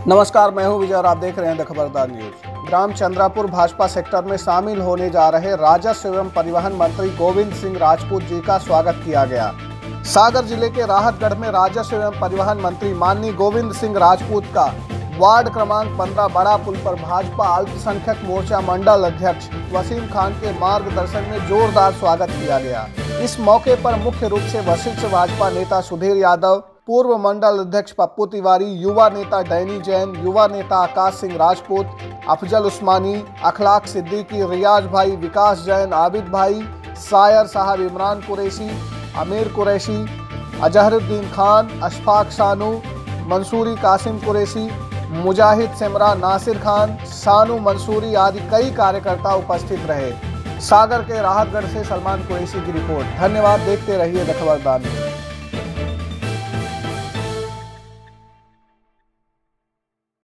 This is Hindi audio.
नमस्कार, मैं हूं विजय और आप देख रहे हैं द खबरदार न्यूज। ग्राम चंद्रापुर भाजपा सेक्टर में शामिल होने जा रहे राजस्व एवं परिवहन मंत्री गोविंद सिंह राजपूत जी का स्वागत किया गया। सागर जिले के राहतगढ़ में राजस्व एवं परिवहन मंत्री माननीय गोविंद सिंह राजपूत का वार्ड क्रमांक 15 बड़ा पुल पर भाजपा अल्पसंख्यक मोर्चा मंडल अध्यक्ष वसीम खान के मार्गदर्शन में जोरदार स्वागत किया गया। इस मौके पर मुख्य रूप से वरिष्ठ भाजपा नेता सुधीर यादव, पूर्व मंडल अध्यक्ष पप्पू तिवारी, युवा नेता डैनी जैन, युवा नेता आकाश सिंह राजपूत, अफजल उस्मानी, अखलाक सिद्दीकी, रियाज भाई, विकास जैन, आबिद भाई, सायर साहब, इमरान कुरैशी, अमीर कुरैशी, अजहरुद्दीन खान, अशफाक शानू, मंसूरी कासिम कुरैशी, मुजाहिद सिमरा, नासिर खान, शानू मंसूरी आदि कई कार्यकर्ता उपस्थित रहे। सागर के राहतगढ़ से सलमान कुरैशी की रिपोर्ट। धन्यवाद। देखते रहिए द खबरदार न्यूज।